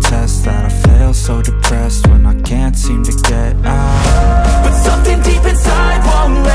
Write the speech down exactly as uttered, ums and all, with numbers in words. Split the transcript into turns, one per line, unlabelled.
test that I fail, so depressed when I can't seem to get out. But something deep inside won't let